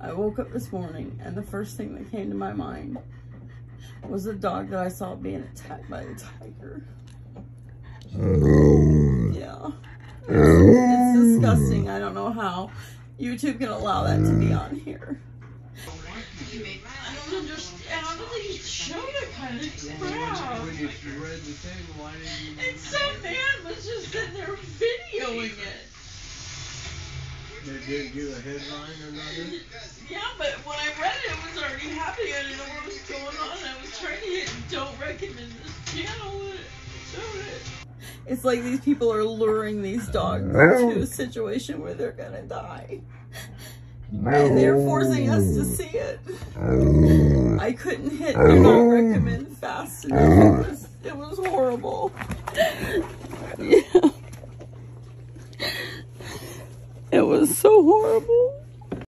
I woke up this morning and the first thing that came to my mind was a dog that I saw being attacked by a tiger. Yeah. It's disgusting. I don't know how YouTube can allow that to be on here. I don't understand. How do they show that kind of crap? And some man was just sitting there videoing it. They did give a headline or nothing? Yeah, but when I read it, it was already happening. I didn't know what was going on. I was trying to hit don't recommend this channel and it showed it. It's like these people are luring these dogs into a situation where they're gonna die. And they're forcing us to see it. I couldn't hit do not recommend fast enough. It was horrible. Yeah. It was so horrible.